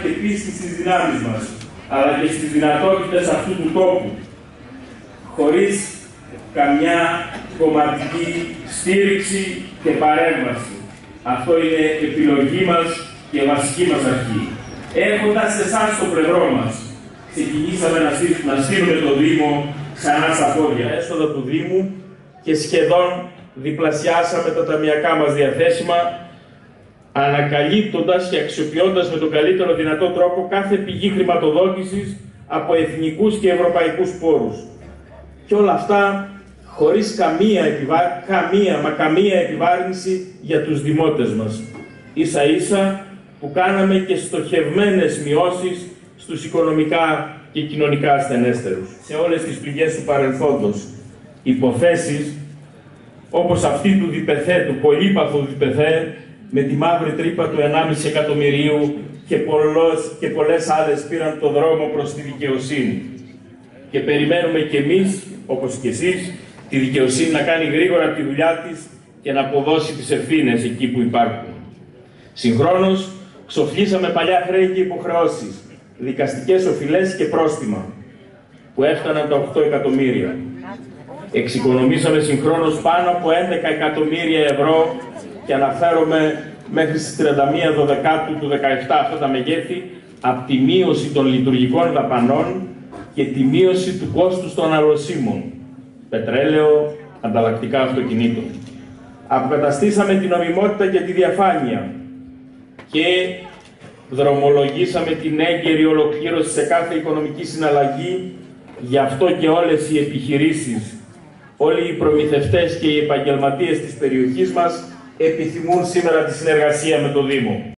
και πίστη στις δυνάμεις μας, αλλά και στις δυνατότητες αυτού του τόπου, χωρίς καμιά κομματική στήριξη και παρέμβαση. Αυτό είναι επιλογή μας και βασική μας αρχή. Έχοντας εσάς στο πλευρό μας, ξεκινήσαμε να στείλουμε το Δήμο ξανά στα πόδια. Έσοδα του Δήμου και σχεδόν διπλασιάσαμε τα ταμιακά μας διαθέσιμα, ανακαλύπτοντας και αξιοποιώντας με τον καλύτερο δυνατό τρόπο κάθε πηγή χρηματοδότησης από εθνικούς και ευρωπαϊκούς πόρους. Και όλα αυτά χωρίς καμία επιβάρυνση για τους δημότες μας. Ίσα ίσα που κάναμε και στοχευμένες μειώσεις στους οικονομικά και κοινωνικά ασθενέστερους. Σε όλες τις πηγές του παρελθόντος, υποθέσεις όπως αυτή του Διπεθέ, του πολύπαθου Διπεθέ, με τη μαύρη τρύπα του 1,5 εκατομμυρίου και πολλές άλλες πήραν το δρόμο προς τη δικαιοσύνη. Και περιμένουμε κι εμείς, όπως κι εσείς, τη δικαιοσύνη να κάνει γρήγορα τη δουλειά της και να αποδώσει τις ευθύνες εκεί που υπάρχουν. Συγχρόνως, ξοφλήσαμε παλιά χρέη και υποχρεώσεις, δικαστικές οφειλές και πρόστιμα, που έφταναν τα 8 εκατομμύρια. Εξοικονομήσαμε συγχρόνως πάνω από 11 εκατομμύρια ευρώ και αναφέρομαι μέχρι στις 31 Δεκάτου του 2017 αυτά τα μεγέθη, από τη μείωση των λειτουργικών δαπανών και τη μείωση του κόστους των αρρωσίμων, πετρέλαιο, ανταλλακτικά αυτοκινήτων. Αποκαταστήσαμε την νομιμότητα και τη διαφάνεια και δρομολογήσαμε την έγκαιρη ολοκλήρωση σε κάθε οικονομική συναλλαγή. Γι' αυτό και όλες οι επιχειρήσεις, όλοι οι προμηθευτές και οι επαγγελματίες της περιοχής μας επιθυμούν σήμερα τη συνεργασία με το Δήμο.